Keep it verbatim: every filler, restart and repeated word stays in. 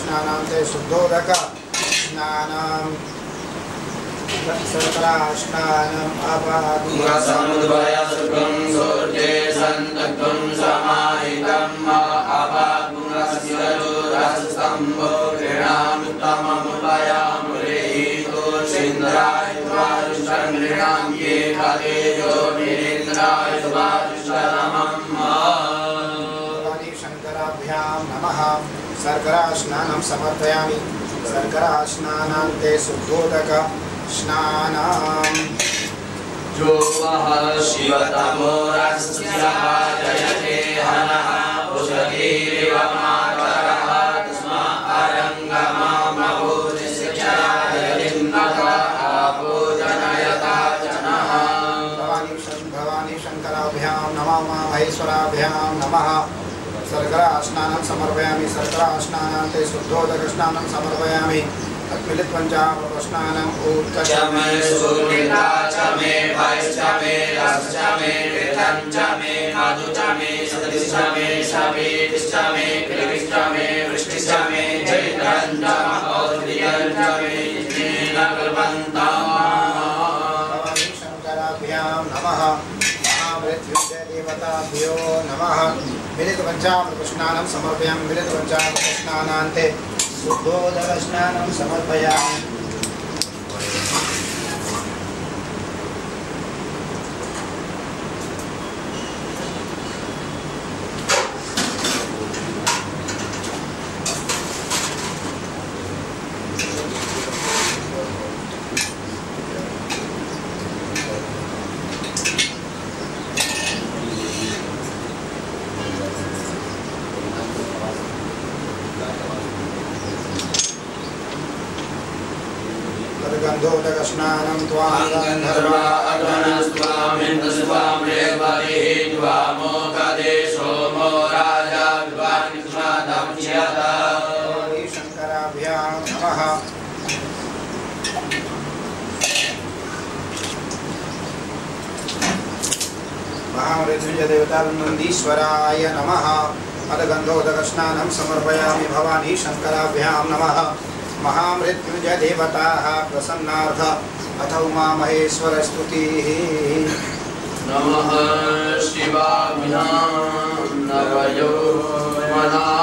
शर्कराश्नानान्ते शुद्धोदक स्नानम् शर्कराश्नानम् अपागुंसमुद्भय सुखं सूर्ये सन्तक्तं समाहितं अपागुंस्य रसस्तंभो गृणामुत्तममुपयामुरेहितो सिन्धराय वायुषङ्गृणां ये कलेजो नीरेन्द्राय वायुषनमम् शङ्कराभ्यां नमः। शर्कराश्नानं समर्पयामि। शर्कराश्नानान्ते शुद्धोदक स्नानम् जो वः शिवतमो रसस्यः जयते हनः उषतीरिव मातरः तस्मा अरङ्गमामभूतिश्चरायलिन्नता आपूजनयता जनः। भवानी शङ्कराभ्यां नमः। महेश्वराभ्यां नमः। शर्कराश्नानं समर्पयामि। शर्कराश्नानान्ते शुद्धोदकस्नानं समर्पयामि। तत्मिलित्वञ्चामृतस्नानम् ऊर्ध्व मे सूर्यता च मे वैश्च मे रसश्च मे ऋतं च मे मधु च मे सतिश्च मे शमीतिश्च मे कृतिश्च मे वृष्टिश्च मे चैत्रं च महोदयं च मे येन कुर्वन्तम्। शङ्कराभ्यां नमः। महामृत्युञ्जयदेवताभ्यो नमः। मिलितपञ्चामृतस्नानं समर्पयामि। मिलितपञ्चामृतस्नानान्ते शुद्धोदकस्नानं समर्पयामि। गन्धोदकस्नानं त्वां गन्धर्वा अग्नस्त्वामिन्द्रस्त्वां रेवतिः त्वामोकदेशो मो राजा विवानिष्मादप्स्यत। शङ्कराभ्यां नमः। महामृत्युञ्जयदेवतानन्दीश्वराय नमः। अदगन्धोदकस्नानं समर्पयामि। भवानी शङ्कराभ्यां नमः। महामृत्युञ्जयदेवताः प्रसन्नार्थ अथ उमा महेश्वर स्तुतिः। नमः शिवाभ्यां नवयो मना